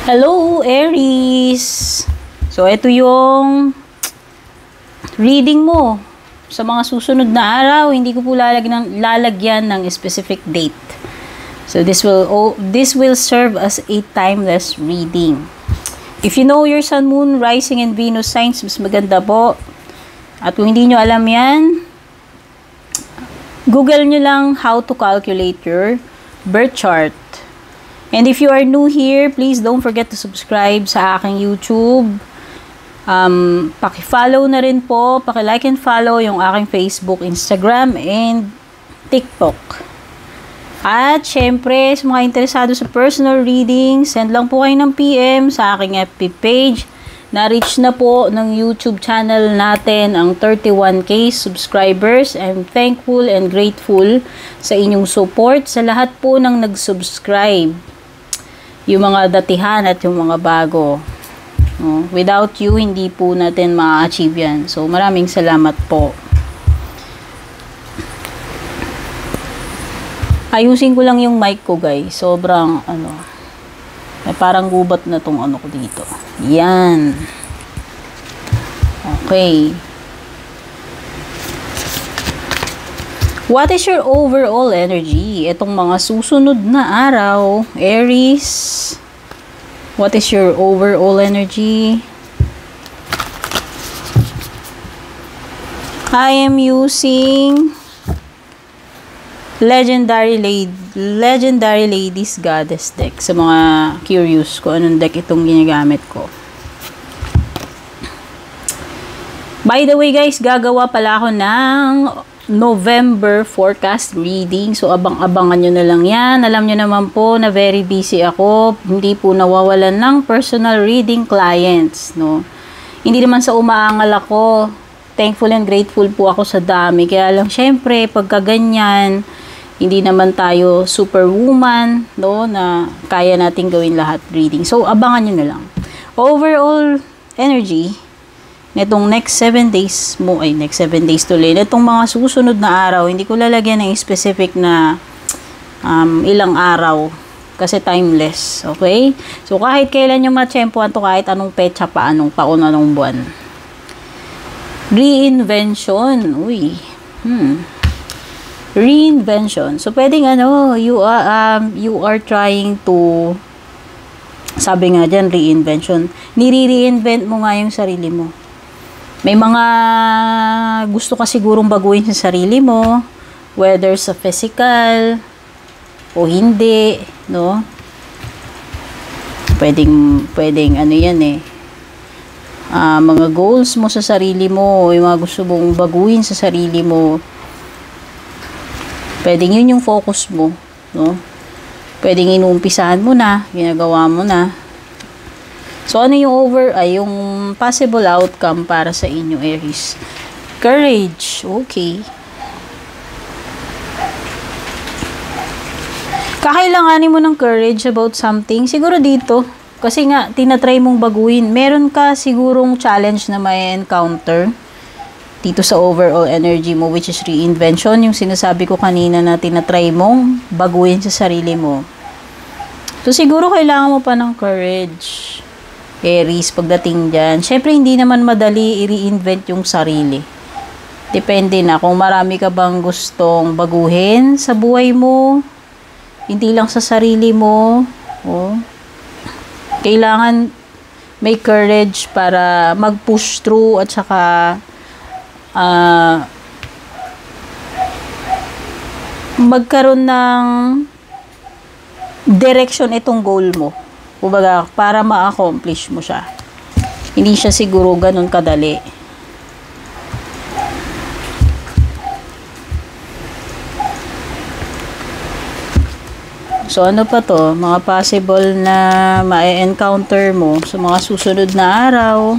Hello, Aries! So, ito yung reading mo sa mga susunod na araw. Hindi ko po lalagyan ng specific date. So, this will serve as a timeless reading. If you know your Sun, Moon, Rising, and Venus signs, mas maganda po. At kung hindi nyo alam yan, Google nyo lang how to calculate your birth chart. And if you are new here, please don't forget to subscribe sa aking YouTube. Paki-follow na rin po, paki-like and follow yung aking Facebook, Instagram, and TikTok. At syempre, sa mga interesado sa personal reading, send lang po kayo ng PM sa aking FB page. Na-reach na po ng YouTube channel natin ang 31K subscribers. I'm thankful and grateful sa inyong support sa lahat po ng nag-subscribe. Yung mga datihan at yung mga bago. No? Without you, hindi po natin ma-achieve yan. So, maraming salamat po. Ayusin ko lang yung mic ko, guys. Sobrang, may parang gubat na tong ko dito. Yan. Okay. What is your overall energy? Itong mga susunod na araw, Aries. What is your overall energy? I am using Legendary Ladies Goddess deck. Sa mga curious ko anong deck itong ginagamit ko. By the way guys, gagawa pala ako ng November forecast reading. So, abang-abangan nyo na lang yan. Alam nyo naman po na very busy ako. Hindi po nawawalan ng personal reading clients, no? Hindi naman sa umaangal ako. Thankful and grateful po ako sa dami. Kaya lang, syempre, pagka ganyan, hindi naman tayo superwoman, no? Na kaya natin gawin lahat reading. So, abangan nyo na lang. Overall energy, netong next 7 days mo, next 7 days tuloy, netong mga susunod na araw, hindi ko lalagyan ng specific na ilang araw, kasi timeless, okay? So, kahit kailan nyo matsyempohan to, kahit anong petsa pa, anong taon, anong buwan. Reinvention, Reinvention. So, pwedeng you are trying to, sabi nga dyan, reinvention. Nire-reinvent mo nga yung sarili mo. May mga gusto ka sigurong baguhin sa sarili mo, whether sa physical o hindi, no? Pwedeng yan mga goals mo sa sarili mo, yung mga gusto mong baguhin sa sarili mo. Pwedeng yun yung focus mo, no? Pwedeng inuumpisahan mo na, ginagawa mo na. So, ano yung yung possible outcome para sa inyo, Aries? Courage. Okay. Kakailanganin mo ng courage about something. Siguro dito. Kasi nga, tinatry mong baguhin. Meron ka sigurong challenge na may encounter dito sa overall energy mo, which is reinvention. Yung sinasabi ko kanina na tinatry mong baguhin sa sarili mo. So, siguro kailangan mo pa ng courage, Aries, pagdating dyan. Syempre, hindi naman madali i-reinvent yung sarili. Depende na kung marami ka bang gustong baguhin sa buhay mo. Hindi lang sa sarili mo. Kailangan may courage para mag-push through at saka magkaroon ng direction itong goal mo. Kumbaga, para ma-accomplish mo siya. Hindi siya siguro ganun kadali. So, ano pa to? Mga possible na ma-encounter mo sa mga susunod na araw.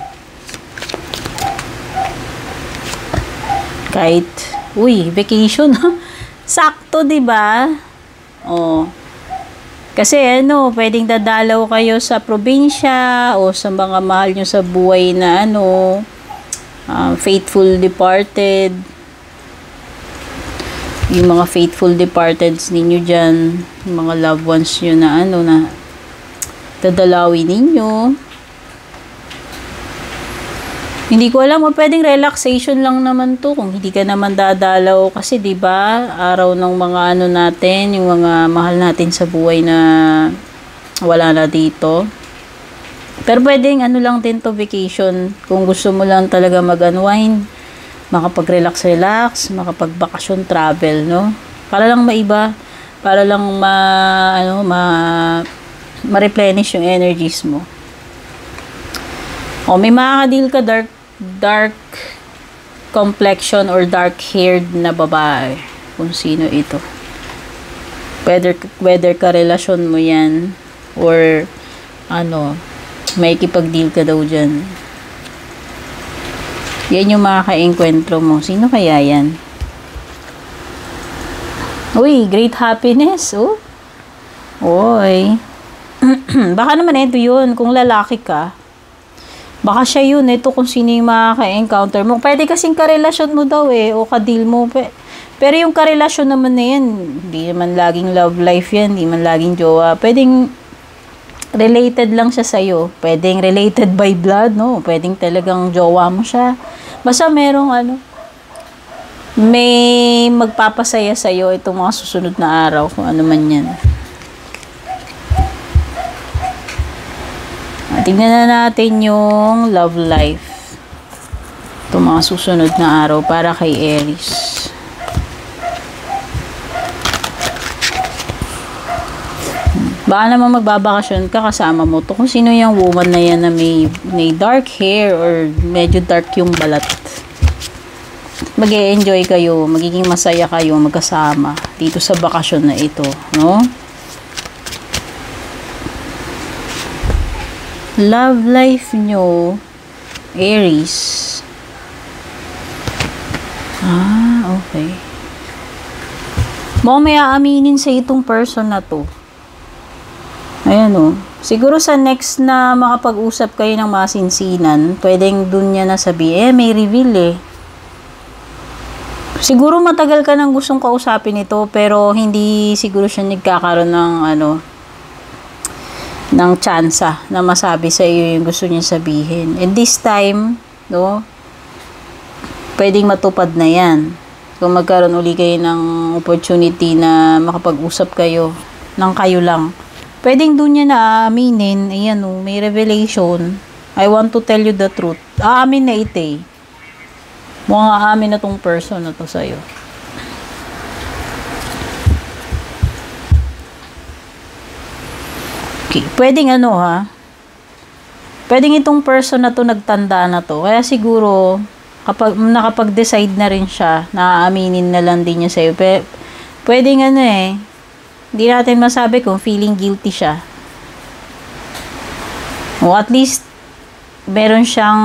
Kahit, vacation. Sakto, diba? Kasi pwedeng dadalaw kayo sa probinsya o sa mga mahal nyo sa buhay na faithful departed. Yung mga faithful departeds ninyo dyan, yung mga loved ones nyo na dadalawin ninyo. Hindi ko alam, pwedeng relaxation lang naman to kung hindi ka naman dadalaw kasi 'di ba? Araw ng mga ano natin, yung mga mahal natin sa buhay na wala na dito. Pero pwedeng ano lang din to, vacation. Kung gusto mo lang talaga mag-unwind, makapag-relax, makapag-bakasyon, travel, no? Para lang maiba, para lang ma-replenish yung energies mo. O, may makakadil ka dark complexion or dark-haired na babae. Kung sino ito. Whether ka relasyon mo yan or may ikipag-deal ka daw dyan. Yan yung makaka-enkwentro mo. Sino kaya yan? Uy, great happiness. Oh. Oy. Baka naman ito yun. Kung lalaki ka, baka siya yun. Ito kung sino yung makaka-encounter mo. Pwede kasing karelasyon mo daw o ka-deal mo. Pero yung karelasyon naman na yan, hindi naman laging love life yan. Hindi man laging jowa. Pwedeng related lang siya sa'yo. Pwedeng related by blood, no? Pwedeng talagang jowa mo siya. Basta merong may magpapasaya sa'yo itong mga susunod na araw, kung ano man yan. Tingnan na natin yung love life. Itong mga susunod na araw para kay Aries. Baka naman magbabakasyon ka kasama mo to. Kung sino yung woman na yan na may dark hair or medyo dark yung balat. Mag-e-enjoy kayo, magiging masaya kayo magkasama dito sa bakasyon na ito, no? Love life nyo, Aries. Okay. Mukhang may aaminin sa itong person na to. Ayan siguro sa next na makapag-usap kayo ng masinsinan, pwedeng dun niya nasabi, may reveal Siguro matagal ka nang gustong kausapin ito, pero hindi siguro siya nagkakaroon ng tsansa na masabi sa iyo yung gusto niya sabihin. And this time, no, pwedeng matupad na yan. Kung magkaroon uli kayo ng opportunity na makapag-usap kayo ng kayo lang. Pwedeng doon niya na aaminin, ayan may revelation. I want to tell you the truth. Aamin na ito Mukhang aamin na tong person na to sa'yo. Okay. Pwedeng pwedeng itong person na to nagtanda na to. Kaya siguro, kapag nakapag-decide na rin siya, naaaminin na lang din niya sa'yo. Pwedeng hindi natin masabi kung feeling guilty siya. O at least, meron siyang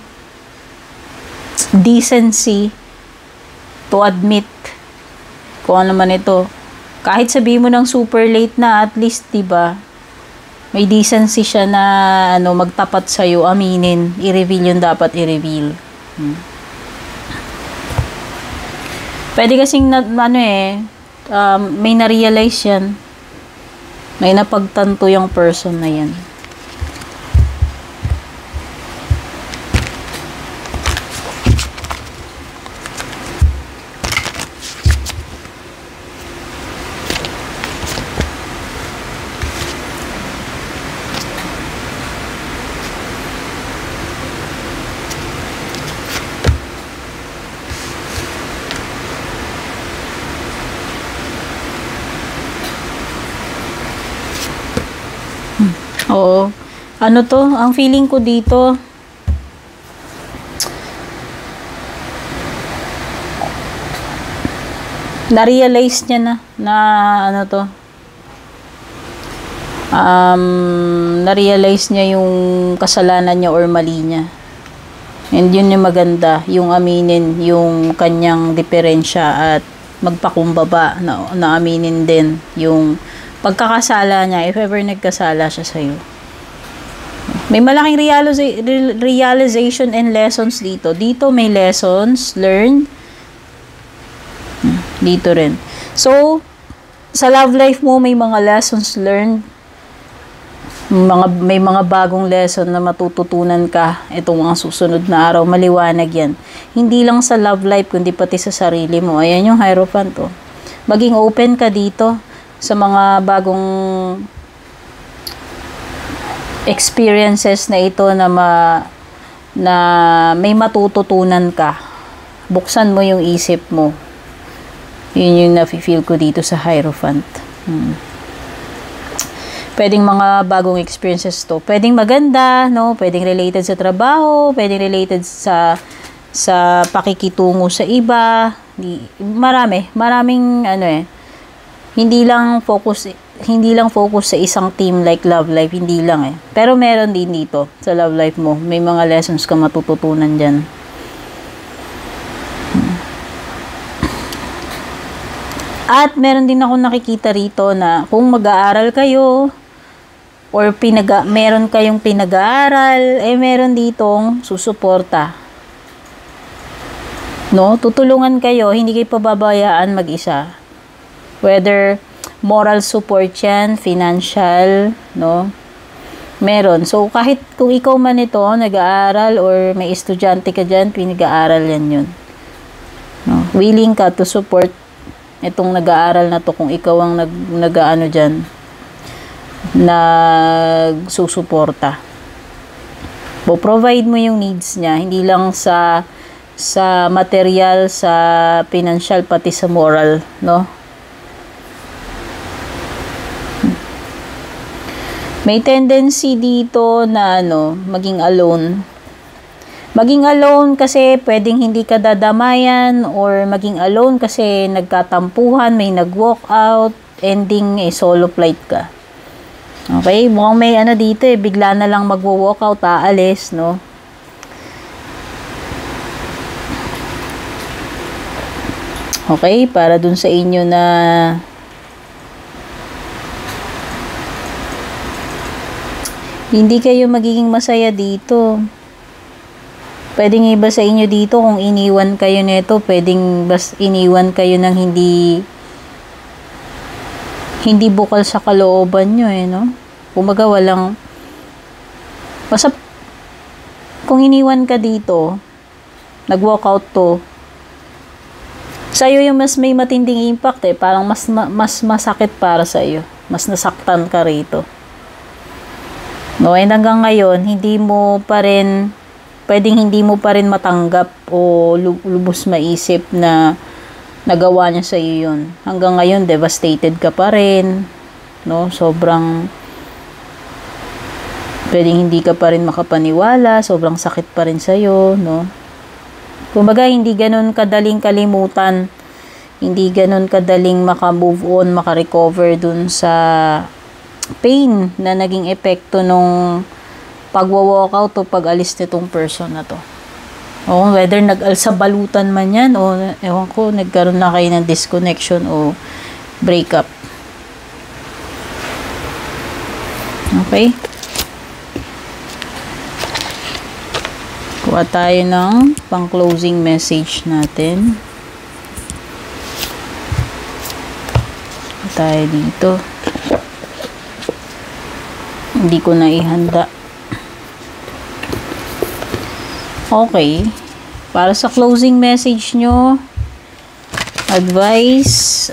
decency to admit kung ano man ito. Kahit sabihin mo ng super late na, at least, diba, may decency siya na magtapat sa'yo, aminin, i-reveal yung dapat i-reveal. Pwede kasing may na-realize yan. May napagtanto yung person na yan. Oo. Ang feeling ko dito, na-realize niya na-realize niya yung kasalanan niya or mali niya. And yun yung maganda, yung aminin yung kanyang diferensya at magpakumbaba na aminin din yung pagkakasala niya, if ever nagkasala siya sa'yo. May malaking realization and lessons dito. Dito may lessons learned. Dito rin. So, sa love life mo, may mga lessons learned. May mga bagong lesson na matututunan ka itong mga susunod na araw. Maliwanag yan. Hindi lang sa love life, kundi pati sa sarili mo. Ayan yung Hierophant, oh. Maging open ka dito sa mga bagong experiences na ito na may matututunan ka. Buksan mo yung isip mo. Yun yung nafe-feel ko dito sa Hierophant. Pwedeng mga bagong experiences to. Pwedeng maganda, no? Pwedeng related sa trabaho, pwedeng related sa pakikitungo sa iba. Maraming hindi lang focus sa isang team like love life, hindi lang eh. Pero meron din dito sa love life mo. May mga lessons ka matututunan diyan. At meron din ako nakikita rito na kung mag-aaral kayo, or meron kayong pinag-aaral, meron ditong susuporta. No? Tutulungan kayo, hindi kayo pababayaan mag-isa. Whether moral support yan, financial, no? Meron. So, kahit kung ikaw man ito, nag-aaral, or may estudyante ka dyan, pinag-aaral yan yun. No? Willing ka to support itong nag-aaral na to kung ikaw ang nag-aano dyan, nagsusuporta. Provide mo yung needs niya, hindi lang sa material, sa financial, pati sa moral, no? May tendency dito na maging alone. Maging alone kasi pwedeng hindi ka dadamayan, or maging alone kasi nagkatampuhan, may nag-walk out, ending solo flight ka. Okay, mukhang may dito bigla na lang magwo-walk out, aalis, no? Okay, para dun sa inyo na hindi kayo magiging masaya dito. Pwedeng iba sa inyo dito kung iniwan kayo nito, pwedeng iniwan kayo ng hindi bukal sa kalooban nyo, no? Kumbaga basta kung iniwan ka dito, nag-walk out to, sa'yo yung mas may matinding impact parang mas masakit para sa'yo. Mas nasaktan ka rito. No, and hanggang ngayon, pwedeng hindi mo pa rin matanggap o lubos maisip na nagawa niya sa iyo yun. Hanggang ngayon, devastated ka pa rin. No? Sobrang pwedeng hindi ka pa rin makapaniwala. Sobrang sakit pa rin sa iyo. No? Kumbaga, hindi ganun kadaling kalimutan. Hindi ganun kadaling maka-move on, maka-recover dun sa pain na naging epekto nung pagwa-walkout o pag-alis nitong person na to. O whether nag-alsabalutan man yan, o ewan ko, nagkaroon na kayo ng disconnection o breakup. Okay? Kuha tayo ng pang-closing message natin. Kuha tayo dito. Hindi ko na ihanda. Okay. Para sa closing message nyo, advice,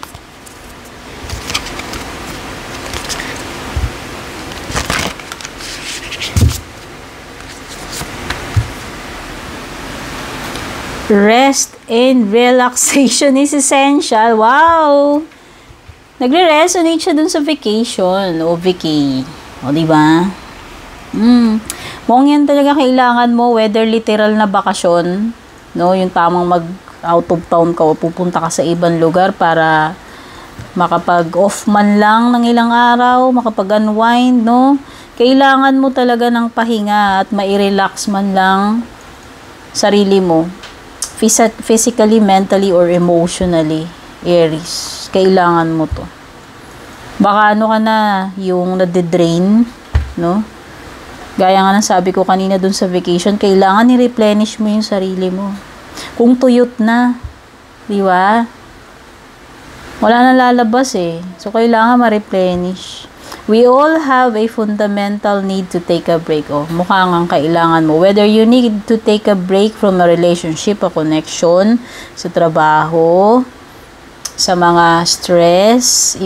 rest and relaxation is essential. Wow! Nagre-resonate siya dun sa vacation o vacay. O, diba? Mukhang yan talaga kailangan mo, whether literal na bakasyon, no, yung tamang out of town ka o pupunta ka sa ibang lugar para makapag-off man lang ng ilang araw, makapag-unwind, no? Kailangan mo talaga ng pahinga at mai-relax man lang sarili mo. Physically, mentally, or emotionally, Aries. Kailangan mo to. Baka ka na, yung nade-drain, no? Gaya nga ng sabi ko kanina dun sa vacation, kailangan i-replenish mo yung sarili mo. Kung tuyot na, di ba? Wala na lalabas So, kailangan ma-replenish. We all have a fundamental need to take a break. Oh, mukhang ang kailangan mo. Whether you need to take a break from a relationship, a connection, sa trabaho, sa mga stress,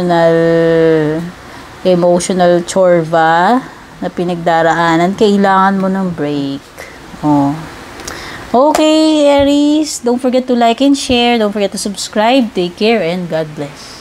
emotional chorba na pinagdaraanan, kailangan mo ng break. Oh. Okay, Aries, don't forget to like and share. Don't forget to subscribe. Take care and God bless.